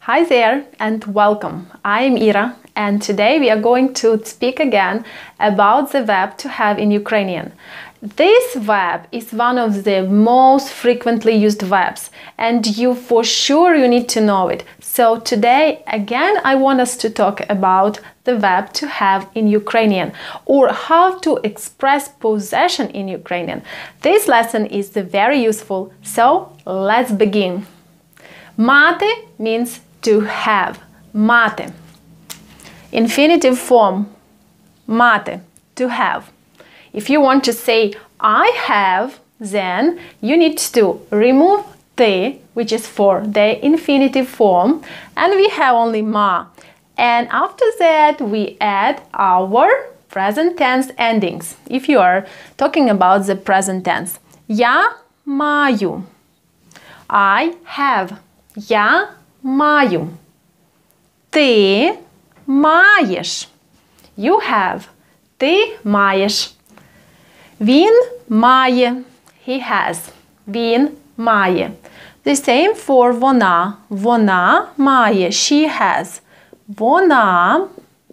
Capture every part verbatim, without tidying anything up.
Hi there and welcome. I am Ira and today we are going to speak again about the verb to have in Ukrainian. This verb is one of the most frequently used verbs and you for sure you need to know it. So today again I want us to talk about the verb to have in Ukrainian or how to express possession in Ukrainian. This lesson is very useful, so let's begin. Мати means to have. Мати. Infinitive form. Мати. To have. If you want to say I have, then you need to remove ти, which is for the infinitive form, and we have only ма. And after that we add our present tense endings. If you are talking about the present tense. Я маю. I have. Я маю. Ти маєш. You have. Ти маєш. Він має. He has. Він має. The same for вона. Вона має. She has. Вона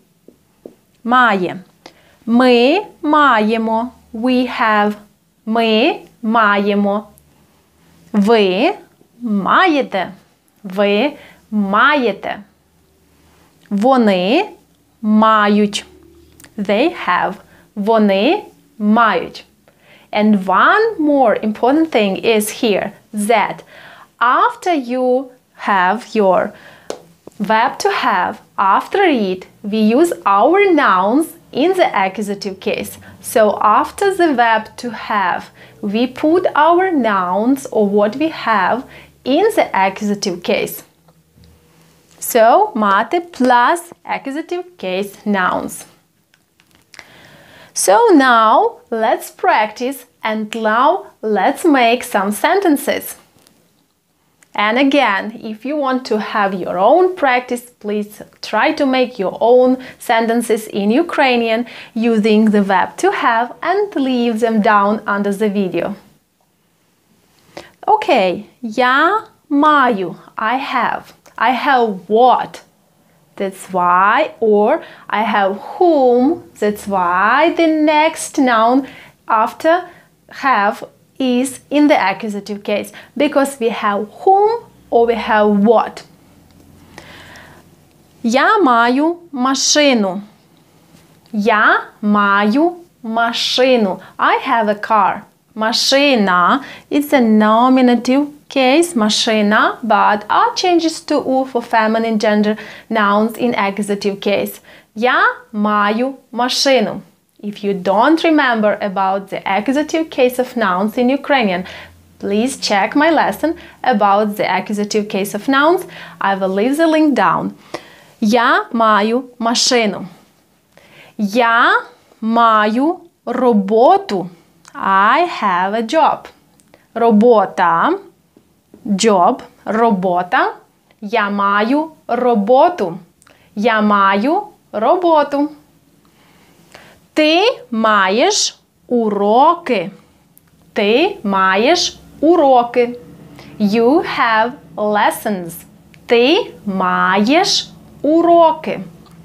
має. Ми маємо. We have. Ми маємо. Ви маєте. Ви маєте. Вони мають. They have. Вони мають. And one more important thing is here that after you have your verb to have, after it, we use our nouns in the accusative case. So after the verb to have, we put our nouns or what we have in the accusative case. So, мати plus accusative case nouns. So now, let's practice and now let's make some sentences. And again, if you want to have your own practice, please try to make your own sentences in Ukrainian using the verb to have and leave them down under the video. Okay, я маю. I have. I have what? That's why. Or I have whom. That's why the next noun after have is in the accusative case. Because we have whom or we have what. Я маю машину. Я маю машину. I have a car. Машина is a nominative case, машина, but are changes to u for feminine gender nouns in accusative case. Я маю машину. If you don't remember about the accusative case of nouns in Ukrainian, please check my lesson about the accusative case of nouns. I will leave the link down. Я маю машину. Я маю роботу. I have a job. Робота. Job. Робота. Я маю роботу. Я маю роботу. Ти маєш уроки. Ти маєш уроки. You have lessons. Ти маєш уроки.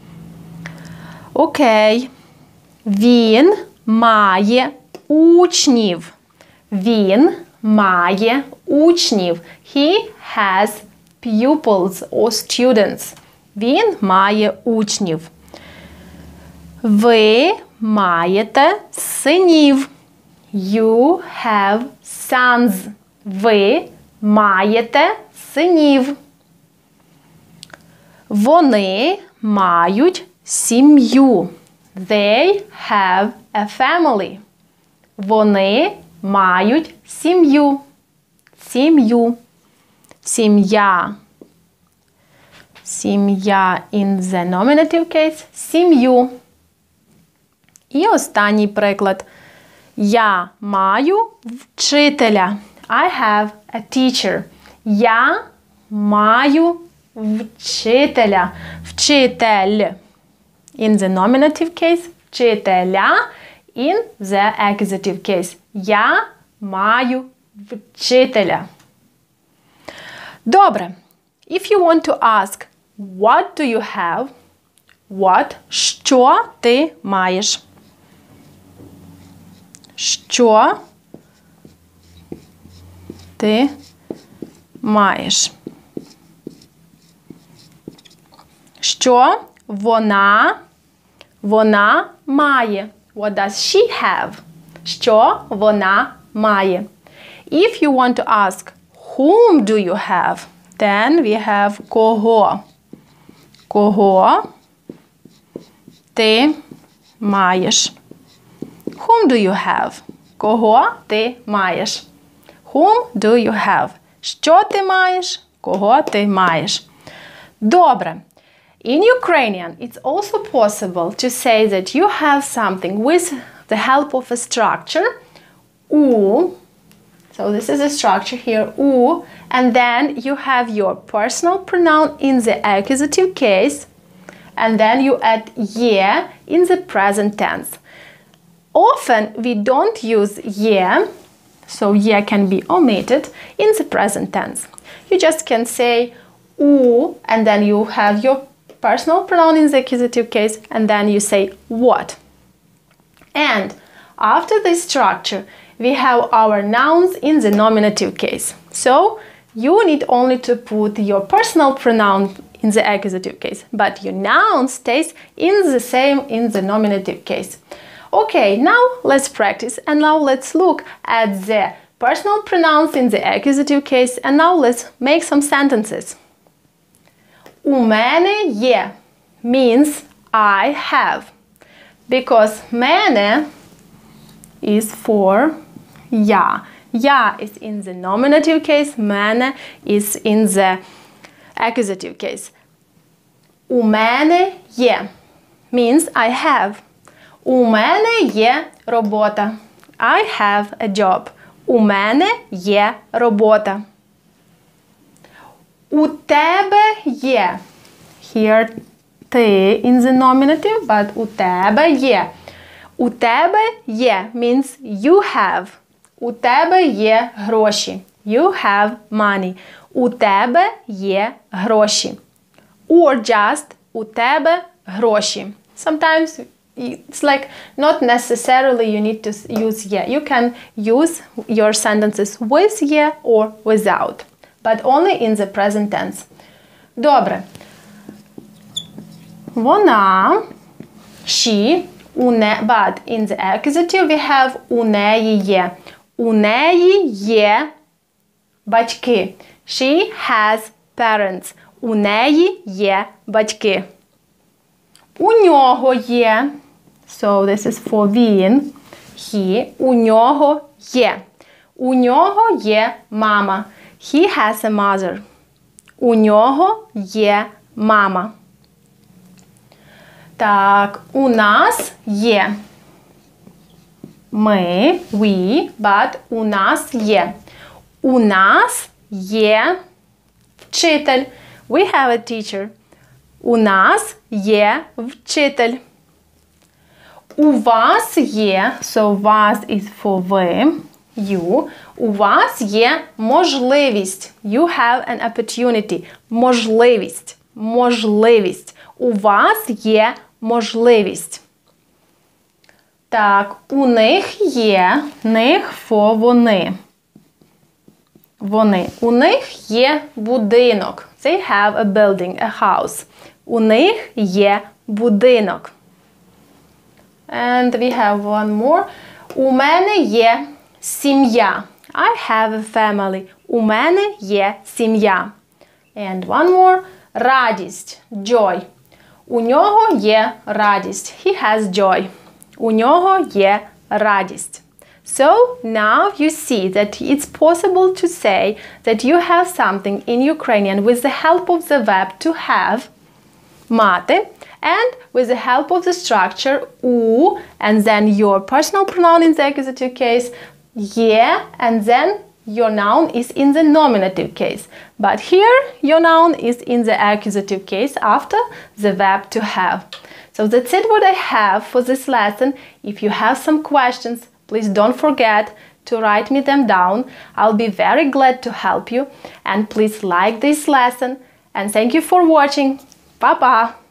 Окей. Він має учнів. Він має учнів. He has pupils or students. Він має учнів. Ви маєте синів. You have sons. Ви маєте синів. Вони мають сім'ю. They have a family. Вони мають сім'ю. Сім'ю. Сім'я. Сім'я in the nominative case. Сім'ю. І останній приклад. Я маю вчителя. I have a teacher. Я маю вчителя. Вчитель. In the nominative case. Вчителя. In the accusative case. Я маю вчителя. Добре. If you want to ask, what do you have? What? Що ти маєш? Що ти маєш? Що вона, вона має? What does she have? Що вона має? If you want to ask, whom do you have? Then we have кого. Кого ти маєш? Whom do you have? Кого ти маєш? Whom do you have? Що ти маєш? Кого ти маєш? Добре. In Ukrainian, it's also possible to say that you have something with the help of a structure, у. So this is a structure here, у, and then you have your personal pronoun in the accusative case, and then you add ye in the present tense. Often we don't use ye, so ye can be omitted in the present tense. You just can say u, and then you have your personal pronoun in the accusative case, and then you say what. And after this structure, we have our nouns in the nominative case. So you need only to put your personal pronoun in the accusative case, but your noun stays in the same in the nominative case. Okay, now let's practice, and now let's look at the personal pronouns in the accusative case, and now let's make some sentences. У мене є means I have, because мене is for я. Я is in the nominative case, мене is in the accusative case. У мене є means I have. У мене є робота. I have a job. У мене є робота. У тебе є. Here ти in the nominative, but у тебе є. У тебе є means you have. У тебе є гроші. You have money. У тебе є гроші. Or just у тебе гроші. Sometimes it's like not necessarily you need to use yeah. You can use your sentences with yeah or without, but only in the present tense. Добре. Вона, she, у не, but in the accusative we have у неї є. У неї є батьки. She has parents. У неї є батьки. У нього є. So this is for він. He. У нього є. У нього є мама. He has a mother. У нього є мама. Так, у нас є. Ми, we, but у нас є. У нас є вчитель. We have a teacher. У нас є вчитель. У вас є, so вас is for ви, you. У вас є можливість. You have an opportunity. Можливість. Можливість. У вас є можливість. Так, у них є, них for вони. Вони. У них є будинок. They have a building, a house. У них є будинок. And we have one more. У мене є сім'я. I have a family. У мене є сім'я. And one more. Радість. Joy. У нього є радість. He has joy. У нього є радість. So now you see that it's possible to say that you have something in Ukrainian with the help of the verb to have, мати, and with the help of the structure у, and then your personal pronoun in the accusative case, є, and then your noun is in the nominative case. But here your noun is in the accusative case after the verb to have. So that's it what I have for this lesson. If you have some questions, please don't forget to write me them down. I'll be very glad to help you. And please like this lesson And thank you for watching. Па-па!